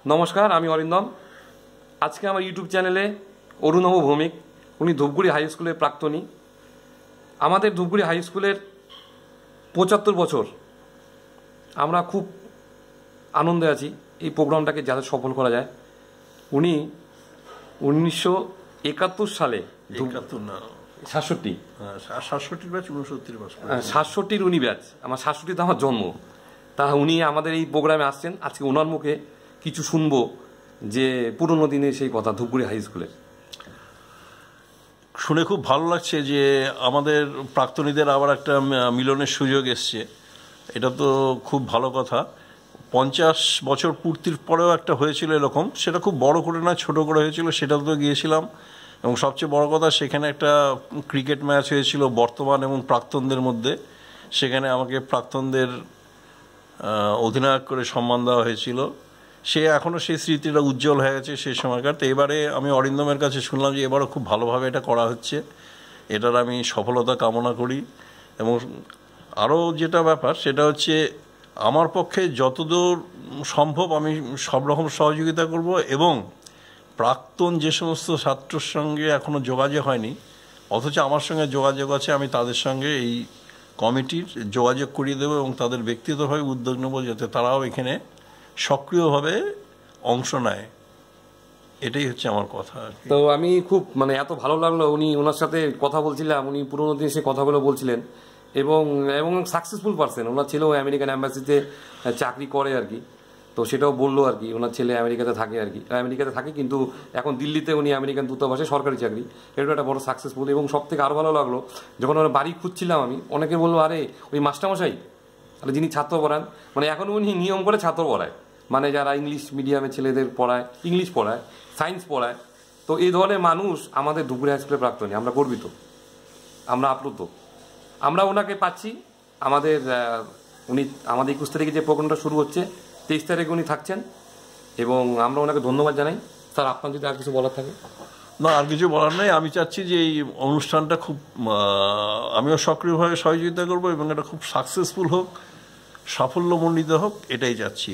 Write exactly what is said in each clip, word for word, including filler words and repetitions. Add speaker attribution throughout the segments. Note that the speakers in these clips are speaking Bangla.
Speaker 1: নমস্কার, আমি অরিন্দম। আজকে আমার ইউটিউব চ্যানেলে অরুণাভ ভৌমিক, উনি ধূপগুড়ি হাই স্কুলের প্রাক্তনী। আমাদের ধূপগুড়ি হাই স্কুলের পঁচাত্তর বছর, আমরা খুব আনন্দে আছি এই প্রোগ্রামটাকে যাতে সফল করা যায়। উনি উনিশশো একাত্তর সালে সাতষট্টি
Speaker 2: সাতষট্টির ব্যাচ উনসত্তর
Speaker 1: সাতষট্টির উনি ব্যাচ, আমার সাতষট্টিতে আমার জন্ম। তা উনি আমাদের এই প্রোগ্রামে আসছেন। আজকে ওনার মুখে কিছু শুনবো যে পুরনো দিনের সেই কথা ধূপগুড়ি হাই স্কুলের।
Speaker 2: শুনে খুব ভালো লাগছে যে আমাদের প্রাক্তনীদের আবার একটা মিলনের সুযোগ এসছে। এটা তো খুব ভালো কথা। পঞ্চাশ বছর পূর্তির পরেও একটা হয়েছিল এরকম, সেটা খুব বড় করে না, ছোট করে হয়েছিল, সেটাও তো গিয়েছিলাম। এবং সবচেয়ে বড় কথা, সেখানে একটা ক্রিকেট ম্যাচ হয়েছিল বর্তমান এবং প্রাক্তনদের মধ্যে। সেখানে আমাকে প্রাক্তনদের অধিনায়ক করে সম্মান দেওয়া হয়েছিল। সে এখনও সেই স্মৃতিটা উজ্জ্বল হয়ে গেছে সেই সময়কার। তো এবারে আমি অরিন্দমের কাছে শুনলাম যে এবারও খুব ভালোভাবে এটা করা হচ্ছে। এটার আমি সফলতা কামনা করি। এবং আরও যেটা ব্যাপার সেটা হচ্ছে, আমার পক্ষে যতদূর সম্ভব আমি সব রকম সহযোগিতা করব। এবং প্রাক্তন যে সমস্ত ছাত্রর সঙ্গে এখনও যোগাযোগ হয়নি, অথচ আমার সঙ্গে যোগাযোগ আছে, আমি তাদের সঙ্গে এই কমিটির যোগাযোগ করিয়ে দেবো এবং তাদের ব্যক্তিগতভাবে উদ্যোগ নেব যাতে তারাও এখানে সক্রিয়ভাবে অংশ নেয়। এটাই হচ্ছে আমার কথা।
Speaker 1: তো আমি খুব মানে এত ভালো লাগলো, উনি ওনার সাথে কথা বলছিলাম, উনি পুরোনো দিন সে কথাগুলো বলছিলেন এবং এবং সাকসেসফুল পারসন। ওনার ছেলেও আমেরিকান অ্যাম্বাসিতে চাকরি করে আর কি। তো সেটাও বললো আর কি, ওনার ছেলে আমেরিকাতে থাকে আর কি, আমেরিকাতে থাকে কিন্তু এখন দিল্লিতে উনি আমেরিকান দূতাবাসে সরকারি চাকরি। এটা একটা বড় সাকসেসফুল। এবং সব থেকে আরও ভালো লাগলো, যখন ওরা বাড়ি খুঁজছিলাম আমি, অনেকে বললো আরে ওই মাস্টারমশাই, আরে যিনি ছাত্র পড়ান, মানে এখন উনি নিয়ম করে ছাত্র পড়ায়, মানে যারা ইংলিশ মিডিয়ামে ছেলেদের পড়ায়, ইংলিশ পড়ায়, সায়েন্স পড়ায়। তো এই ধরনের মানুষ আমাদের ধূপগুড়ি হাই স্কুলের প্রাক্তনী। আমরা গর্বিত, আমরা আপ্লুত, আমরা ওনাকে পাচ্ছি। আমাদের উনি আমাদের একুশ তারিখে যে প্রোগ্রামটা শুরু হচ্ছে, তেইশ তারিখে উনি থাকছেন এবং আমরা ওনাকে ধন্যবাদ জানাই। স্যার, আপনার যদি আর কিছু বলার থাকে?
Speaker 2: না, আর কিছু বলার নেই। আমি চাচ্ছি যে এই অনুষ্ঠানটা খুব, আমিও সক্রিয়ভাবে সহযোগিতা করবো এবং এটা খুব সাকসেসফুল হোক, সাফল্যমণ্ডিত হোক, এটাই চাচ্ছি।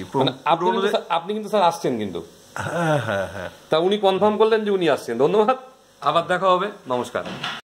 Speaker 1: আপনি কিন্তু স্যার আসছেন কিন্তু?
Speaker 2: হ্যাঁ হ্যাঁ হ্যাঁ।
Speaker 1: তা উনি কনফার্ম করলেন যে উনি আসছেন। ধন্যবাদ, আবার দেখা হবে। নমস্কার।